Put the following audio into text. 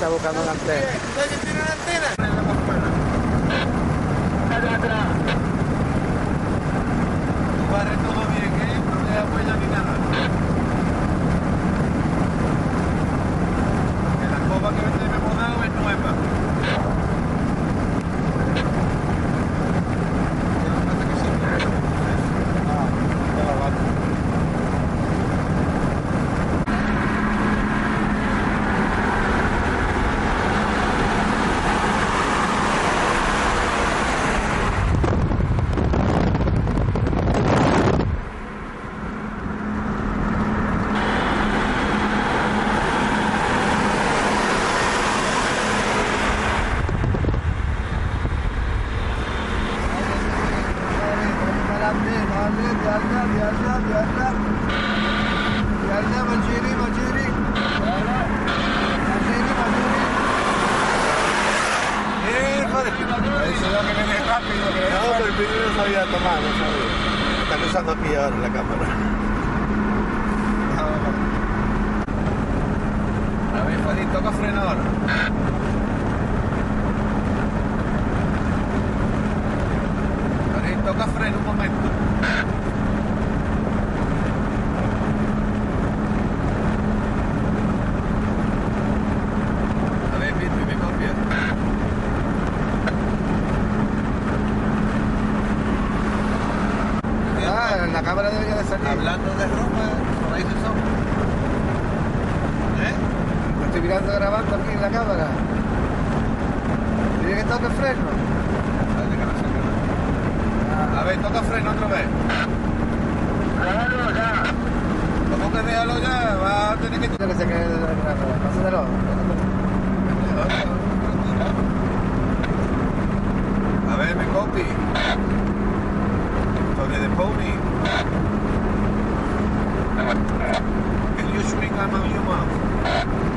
está buscando una antena. ¿Usted tiene una antena? En la campana. Allá atrás. Tú barres todo bien, ¿eh? No le da huella ni nada. Que la copa que me hemos dado es nueva. Están usando aquí ahora la cámara. A ver, Fadín, toca freno ahora. Fadín, toca freno un momento. A ver, Pipi, me copia. La cámara debería de salir. Hablando de Roma, por ahí se son. ¿Eh? Lo estoy mirando grabando aquí en la cámara. ¿Tiene que tocar freno? Dale, que no se queda. A ver, toca freno otra vez. Déjalo ya. ¿Cómo que déjalo ya? Va a tener que... Que se quede de la cámara. Pásatelo. A ver, me copy. Sobre the pony. Can you swing on your mouth?